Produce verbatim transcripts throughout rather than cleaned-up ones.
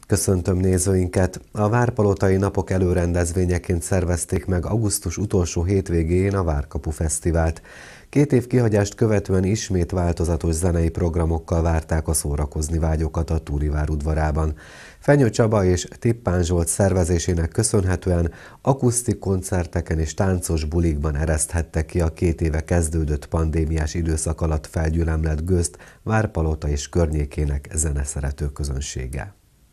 Köszöntöm nézőinket! A Várpalotai Napok előrendezvényeként szervezték meg augusztus utolsó hétvégén a Várkapu Fesztivált. Két év kihagyást követően ismét változatos zenei programokkal várták a szórakozni vágyókat a Túrivár udvarában. Fenyő Csaba és Tippán Zsolt szervezésének köszönhetően akusztik koncerteken és táncos bulikban ereszthette ki a két éve kezdődött pandémiás időszak alatt felgyülemlett gőzt Várpalota és környékének zeneszerető közönsége.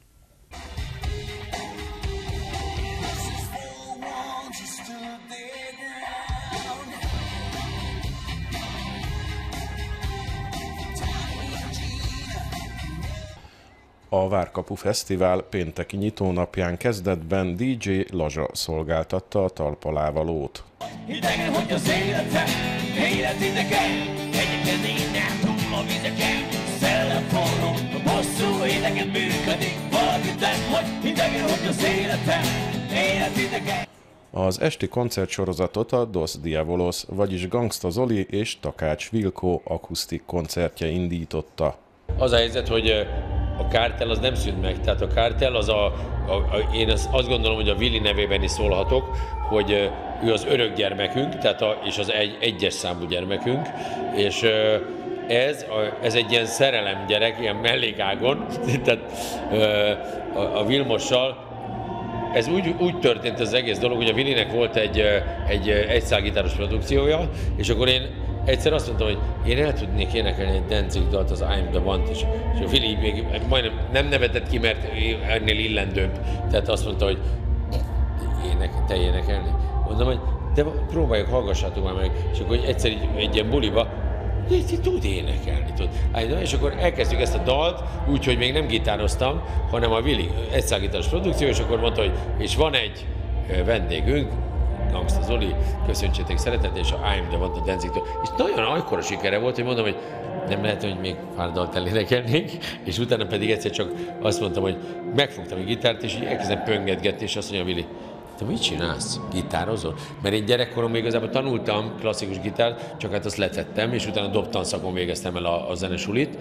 A Várkapu Fesztivál pénteki nyitónapján kezdetben dé dzsé Lazsa szolgáltatta a talpalávalót. Hidegen, hogy az életem, élet idegen, egyébként innen túl a vizeken, szellem forró, a bosszú idegen működik, valaki tett, hogy hidegen, hogy az életem, élet idegen. Az esti koncertsorozatot a Dos Diabolos, vagyis Gangsta Zoli és Takács Vilkó akusztik koncertje indította. Az a helyzet, hogy a Kártel az nem szűnt meg, tehát a Kártel az a, a, a én azt, azt gondolom, hogy a Willi nevében is szólhatok, hogy ő az örök gyermekünk, tehát a, és az egy, egyes számú gyermekünk, és ez, ez egy ilyen szerelem gyerek, ilyen mellékágon, tehát a, a Vilmossal, ez úgy, úgy történt az egész dolog, hogy a Willinek volt egy, egy egyszálgitáros produkciója, és akkor én egyszer azt mondtam, hogy én el tudnék énekelni egy Danzig dalt, az I'm the One-t, és, és a Willi még majdnem nem nevetett ki, mert ennél illendőbb. Tehát azt mondta, hogy ének, te énekelni. Mondom, hogy de próbáljuk, hallgassátok már meg. És akkor egyszer egy, egy ilyen buliba, ti tud énekelni, tud. És akkor elkezdjük ezt a dalt, úgyhogy még nem gitároztam, hanem a Willi egyszálgitáros produkció, és akkor mondta, hogy és van egy vendégünk, Gangsta Zoli, köszöntsétek szeretettel, és a I'm the One, a Danzig-től. És nagyon akkora sikere volt, hogy mondom, hogy nem lehet, hogy még pár dalt elénekelnék, és utána pedig egyszer csak azt mondtam, hogy megfogtam a gitárt, és így elkezdem pöngetgetni, és azt mondja, Willi, te mit csinálsz? Gitározol? Mert én gyerekkoromban igazából tanultam klasszikus gitárt, csak hát azt letettem, és utána dobtanszakon végeztem el a, a zenesulit,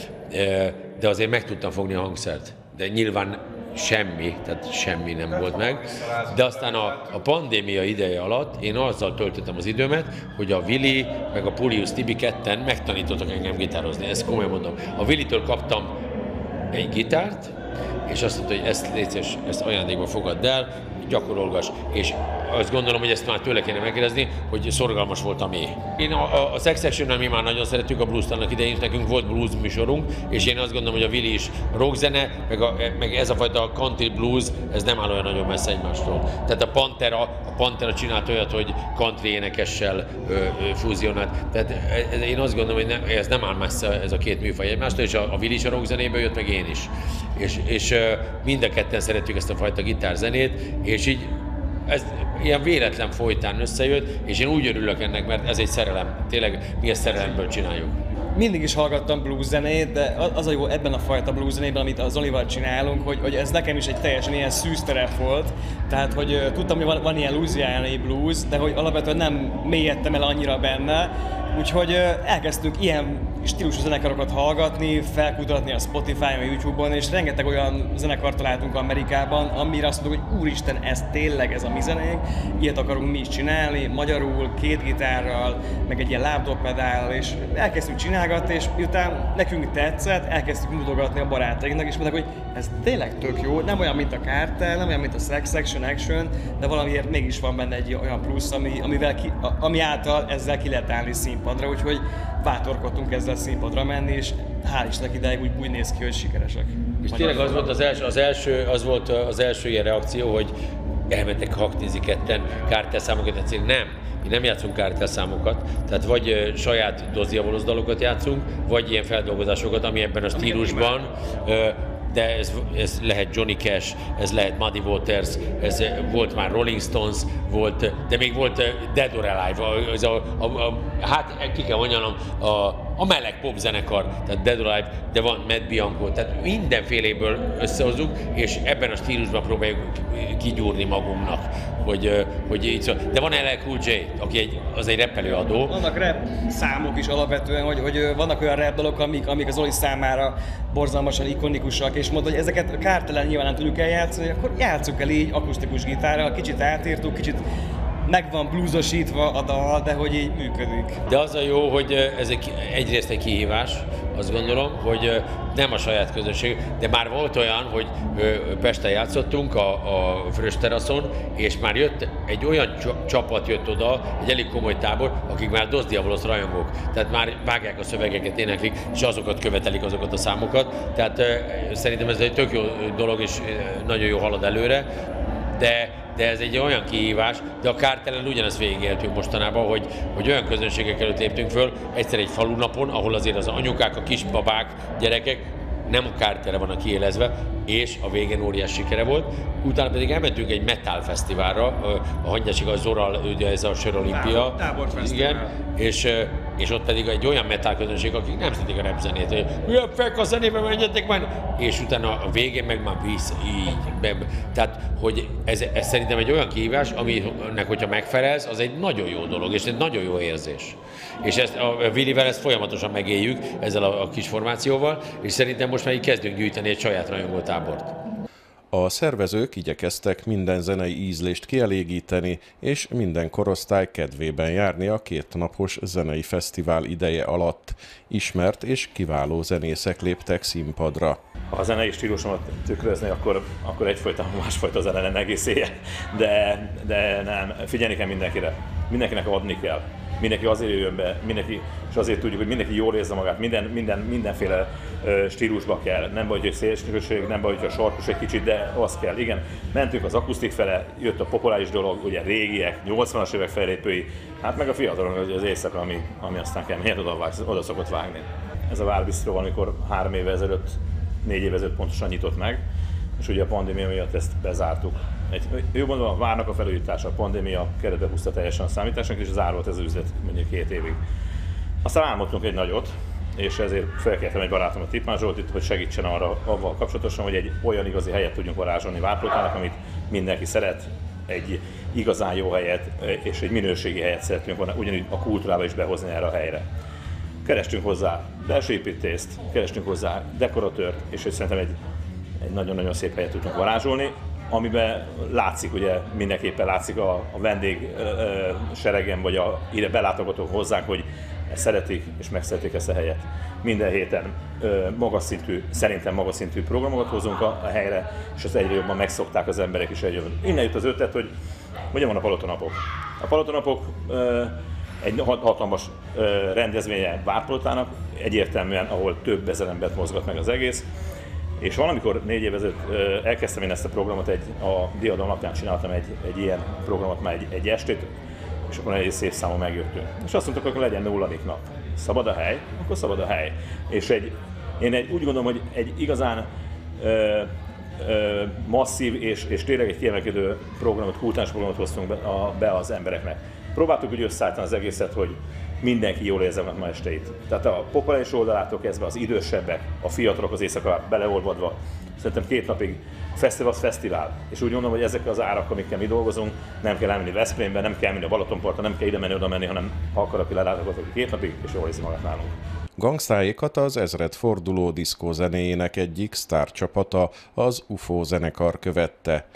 de azért meg tudtam fogni a hangszert. De nyilván semmi, tehát semmi nem volt meg. De aztán a, a pandémia ideje alatt én azzal töltöttem az időmet, hogy a Willi meg a Pulius Tibi ketten megtanítottak engem gitározni. Ezt komolyan mondom. A Willitől kaptam egy gitárt, és azt mondta, hogy ezt létszés, ezt ajándékba fogadd el, gyakorolgass. És azt gondolom, hogy ezt már tőle kéne megkérdezni, hogy szorgalmas voltam én. Én a, a, a Sex Action-nel mi már nagyon szeretjük a blues annak idején, nekünk volt blues műsorunk, és én azt gondolom, hogy a Willi is rockzene, meg, a, meg ez a fajta country blues, ez nem áll olyan nagyon messze egymástól. Tehát a Pantera, a Pantera csinált olyat, hogy country énekessel ö, ö, fúzionált. Tehát ez, én azt gondolom, hogy nem, ez nem áll messze ez a két műfaj egymástól, és a, a Willi is a rockzenéből jött, meg én is. És, és mind a ketten szeretjük ezt a fajta gitárzenét, és így ez ilyen véletlen folytán összejött, és én úgy örülök ennek, mert ez egy szerelem. Tényleg mi ezt szerelemből csináljuk. Mindig is hallgattam blues zenét, de az a jó ebben a fajta blues zenében, amit az Zolival csinálunk, hogy, hogy ez nekem is egy teljesen ilyen szűz terep volt. Tehát, hogy uh, tudtam, hogy van, van ilyen louisianai blues, de hogy alapvetően nem mélyedtem el annyira benne. Úgyhogy uh, elkezdtünk ilyen stílusú zenekarokat hallgatni, felkutatni a Spotify-on, a YouTube-on, és rengeteg olyan zenekart találtunk Amerikában, amire azt mondjuk, hogy úristen, ez tényleg ez a mi zenénk, ilyet akarunk mi is csinálni, magyarul, két gitárral, meg egy ilyen lábdobpedál, és elkezdtünk csinálgatni, és miután nekünk tetszett, elkezdtük mutogatni a barátainknak, és mondták, hogy ez tényleg tök jó, nem olyan, mint a Kártel, nem olyan, mint a Sex Action Action, de valamiért mégis van benne egy olyan plusz, ami, amivel ki, ami által ezzel ki lehet állni színpadra, úgyhogy bátorkodtunk ezzel színpadra menni, és hál' Istennek ideig úgy, úgy néz ki, hogy sikeresek. És tényleg az volt az első, az első, az volt az első ilyen reakció, hogy elmentek haknizni ketten Kártel számokat, egyszerűen nem. Mi nem játszunk Kártel számokat, tehát vagy saját Dos Diabolos dalokat játszunk, vagy ilyen feldolgozásokat, ami ebben a stílusban, de ez, ez lehet Johnny Cash, ez lehet Muddy Waters, ez volt már Rolling Stones, volt, de még volt Dead or Alive, ez a, a, a, hát ki kell mondjam, a a meleg popzenekar, tehát Dead Alive, de van Matt Bianco, tehát mindenféléből összehozunk, és ebben a stílusban próbáljuk kigyúrni magunknak, hogy, hogy így szó. De van el el Cool J, aki egy, az egy rappelőadó. Vannak rap számok is alapvetően, hogy, hogy vannak olyan rap dalok, amik, amik az Oli számára borzalmasan ikonikusak, és mondta, hogy ezeket a Kártelen nyilván nem tudjuk eljátszani, akkor játsszuk el így akusztikus gitárral, kicsit átírtuk, kicsit meg van bluesosítva a dal, de hogy így működik. De az a jó, hogy ez egy, egyrészt egy kihívás, azt gondolom, hogy nem a saját közösség, de már volt olyan, hogy Pesten játszottunk a, a Frös teraszon, és már jött egy olyan csapat jött oda, egy elég komoly tábor, akik már Dos Diabolos rajongók. Tehát már vágják a szövegeket, éneklik, és azokat követelik, azokat a számokat. Tehát szerintem ez egy tök jó dolog, és nagyon jó halad előre. De, de ez egy olyan kihívás, de a Kártelen ugyanezt végigéltünk mostanában, hogy, hogy olyan közönségek előtt léptünk föl, egyszer egy falunapon, ahol azért az anyukák, a kisbabák, gyerekek, nem a Kártelen van a kiélezve, és a végén óriás sikere volt. Utána pedig elmentünk egy metal fesztiválra, a Hangyásig a Zoral, ugye ez a Sör Olimpia. Igen, és, és ott pedig egy olyan metal közönség, akik nem szeretik a rap zenét, hogy milyen fek a zenébe menjetek már, és utána a végén meg már vissza, így. Tehát, hogy ez, ez szerintem egy olyan kihívás, aminek, hogyha megfelelsz, az egy nagyon jó dolog, és egy nagyon jó érzés. És ezt a Willivel ezt folyamatosan megéljük ezzel a, a kis formációval, és szerintem most már így kezdünk gyűjteni egy saját rajongótábort. A szervezők igyekeztek minden zenei ízlést kielégíteni, és minden korosztály kedvében járni a kétnapos zenei fesztivál ideje alatt. Ismert és kiváló zenészek léptek színpadra. Ha a zenei stílusomat tükrözni, akkor, akkor egyfajta másfajta zene lenne egész éjjel. De, de nem, figyelni kell mindenkire. Mindenkinek adni kell. Mindenki azért jöjjön be, mindenki, és azért tudjuk, hogy mindenki jól érzi magát, minden, minden, mindenféle uh, stílusba kell. Nem baj, hogy szélsőség, nem baj, hogy a sarkos egy kicsit, de az kell. Igen, mentünk az akusztik fele, jött a populáris dolog, ugye régiek, nyolcvanas évek fellépői, hát meg a fiatalon az éjszaka, ami, ami aztán kell, miért oda, oda szokott vágni. Ez a Várbisztró, amikor három éve ezelőtt, négy éve ezelőtt pontosan nyitott meg, és ugye a pandémia miatt ezt bezártuk. Egy, jó mondom, várnak a felújítása, a pandémia keretbe húzta teljesen a számításnak, és zárolt ez az üzlet mondjuk két évig. Aztán álmodtunk egy nagyot, és ezért felkértem egy barátomat, Tippmann Zsoltit, hogy segítsen arra avval kapcsolatosan, hogy egy olyan igazi helyet tudjunk varázsolni Várpalotának, amit mindenki szeret, egy igazán jó helyet, és egy minőségi helyet szeretünk volna ugyanúgy a kultúrába is behozni erre a helyre. Kerestünk hozzá belső építést, kerestünk hozzá dekoratőrt, és szerintem egy egy nagyon-nagyon szép helyet tudunk varázsolni, amiben látszik, ugye mindenképpen látszik a, a vendég ö, ö, seregen, vagy a ide belátogatók hozzánk, hogy ezt szeretik és megszeretik ezt a helyet. Minden héten ö, magas szintű, szerintem magas szintű programokat hozunk a, a helyre, és azt egyre jobban megszokták az emberek is egyre. Innen jött az ötlet, hogy ugye van a Palotanapok. A Palotanapok ö, egy hatalmas ö, rendezvénye Várpalotának, egyértelműen, ahol több ezer embert mozgat meg az egész. És valamikor négy év ezelőtt elkezdtem én ezt a programot, egy, a Diadal napján csináltam egy, egy ilyen programot, már egy, egy estét, és akkor egy szép számon megjöttünk. És azt mondtuk, hogy legyen nulladik nap. Szabad a hely? Akkor szabad a hely. És egy, én egy, úgy gondolom, hogy egy igazán ö, ö, masszív és, és tényleg egy kiemelkedő programot, kultúrás programot hoztunk be, a, be az embereknek. Próbáltuk úgy összeállítani az egészet, hogy mindenki jól érzi meg ma esteit. Tehát a populáris oldalától kezdve az idősebbek, a fiatalok az éjszaka beleolvadva. Szerintem két napig fesztivál az fesztivál. És úgy gondolom, hogy ezek az árak, amikkel mi dolgozunk, nem kell elmenni Veszprémbe, nem kell menni a Balatonpartra, nem kell ide menni, oda menni, hanem ha akar, aki lelátogatok két napig, és jól érzi magát nálunk. Gangszáékat az ezredforduló diszkózenéjének egyik sztárcsapata, az u f o zenekar követte.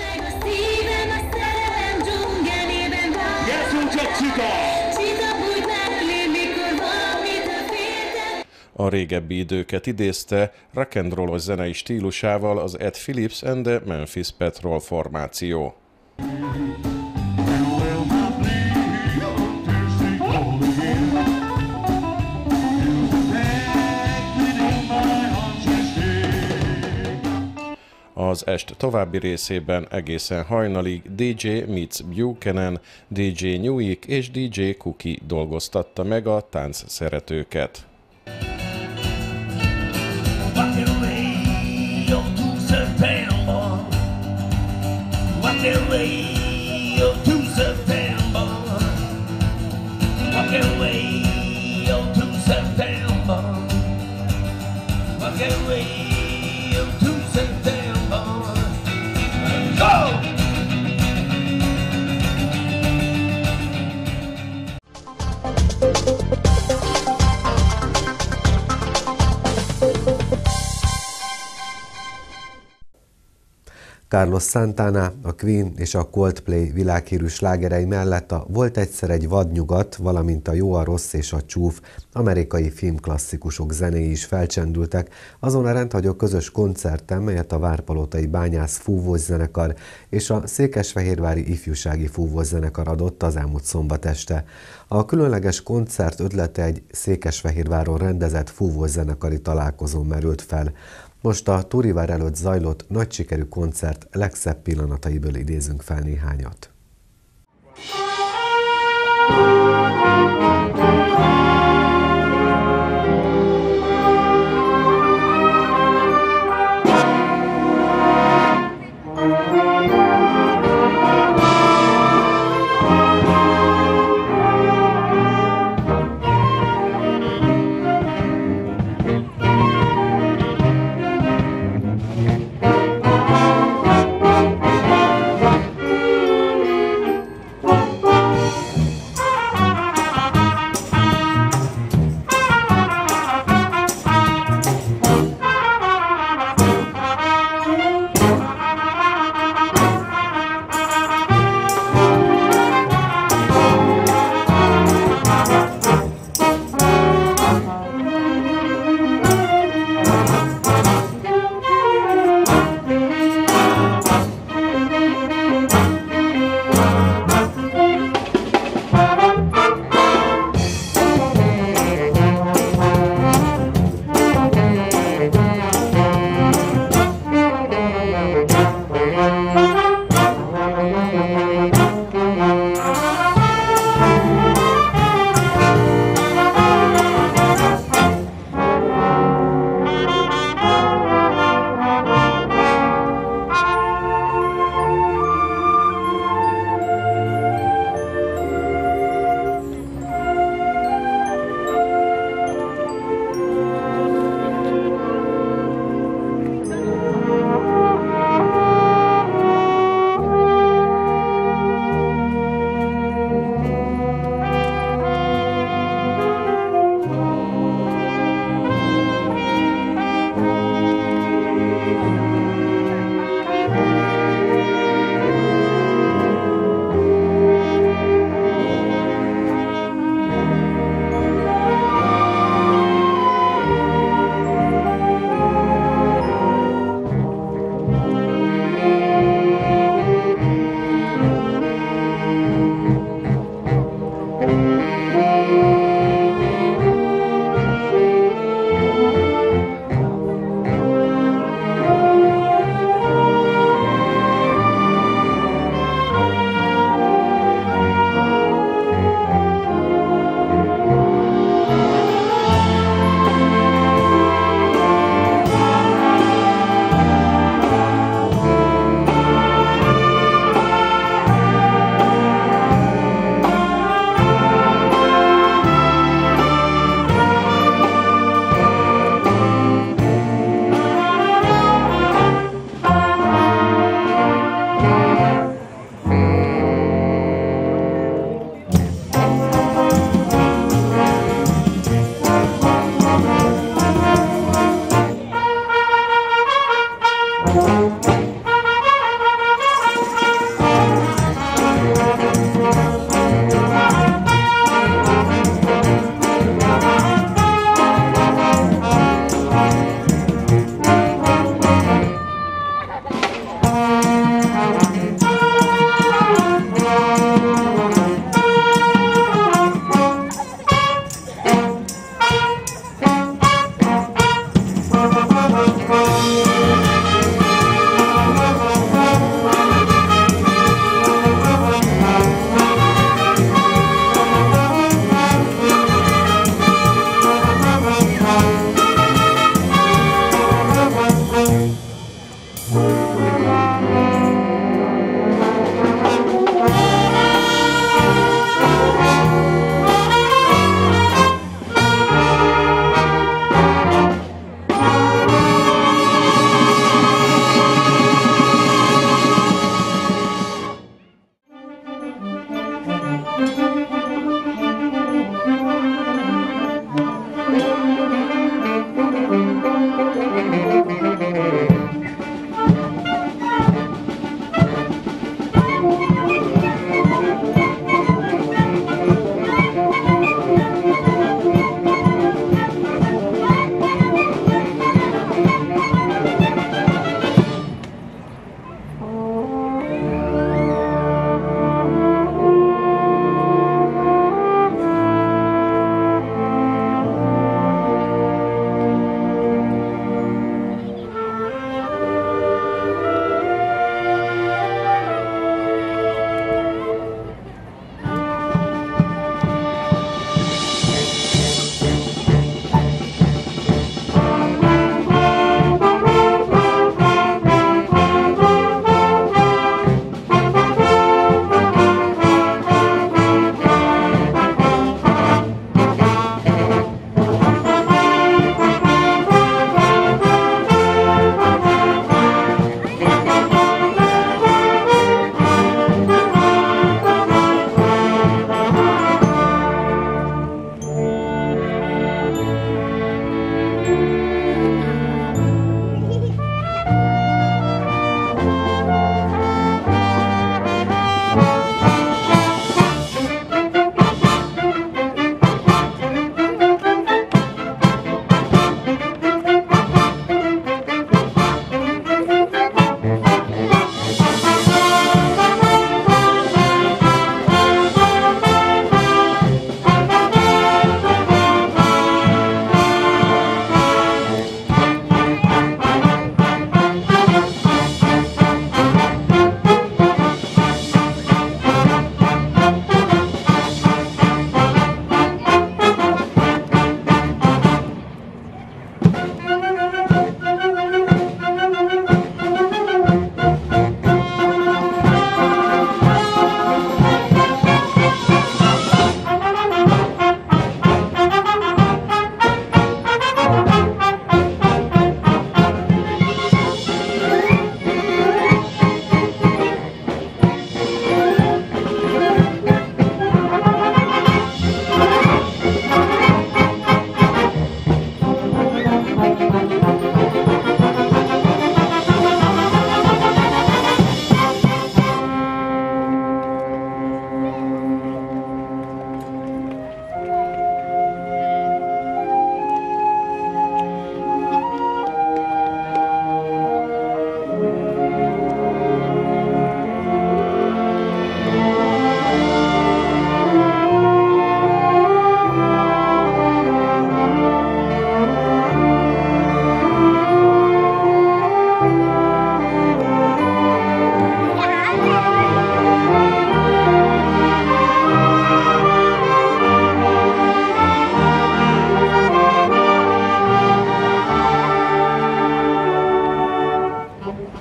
A régebbi időket idézte rock'n'rollos zenei stílusával az Ed Phillips and the Memphis Patrol formáció. Az est további részében egészen hajnalig dé dzsé Mitch Buchanan, dé dzsé Newik és dé dzsé Cookie dolgoztatta meg a tánc szeretőket. September, walk away, oh, to September. Carlos Santana, a Queen és a Coldplay világhírű slágerei mellett a Volt egyszer egy vadnyugat, valamint a Jó, a rossz és a csúf amerikai filmklasszikusok zenéi is felcsendültek azon a rendhagyó közös koncerten, melyet a Várpalotai Bányász Fúvószenekar és a Székesfehérvári Ifjúsági Fúvószenekar adott az elmúlt szombat este. A különleges koncert ötlete egy Székesfehérváron rendezett fúvószenekari találkozón merült fel. Most a Túrivár előtt zajlott nagy sikerű koncert legszebb pillanataiből idézünk fel néhányat.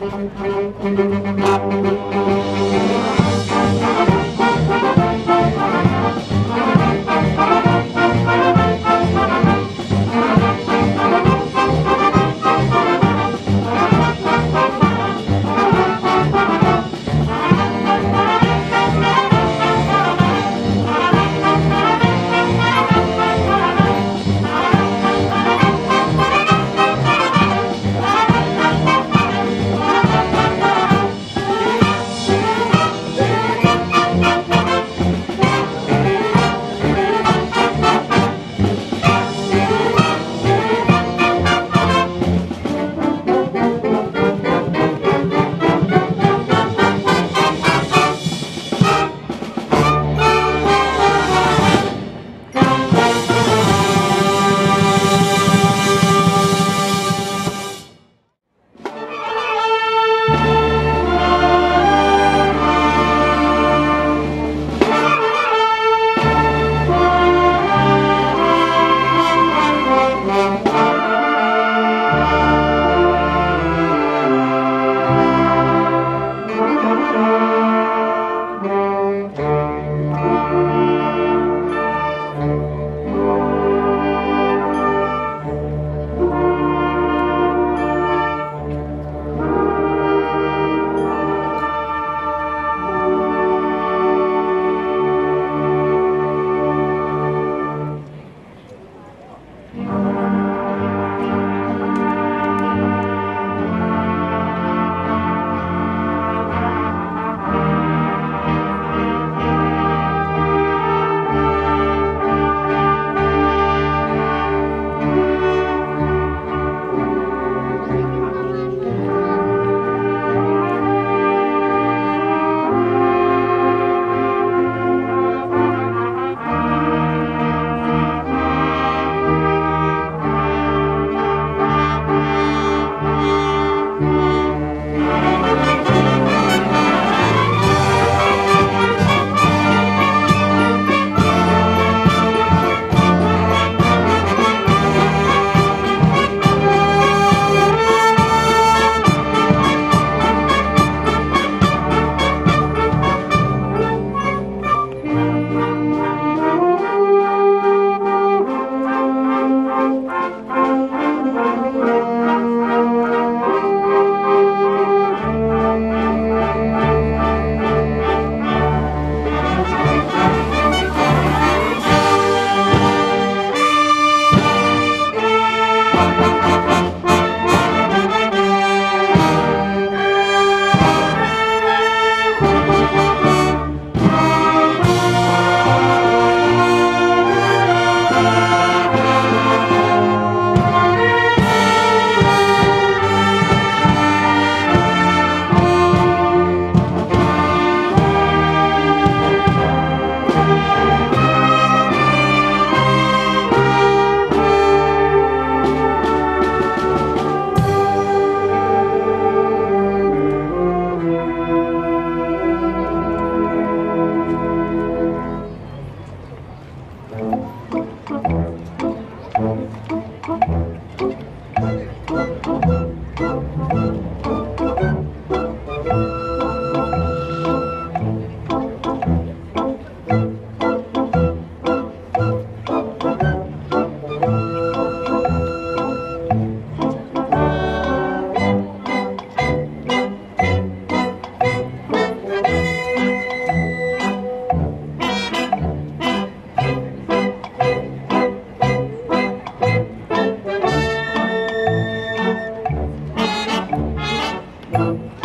Thank you.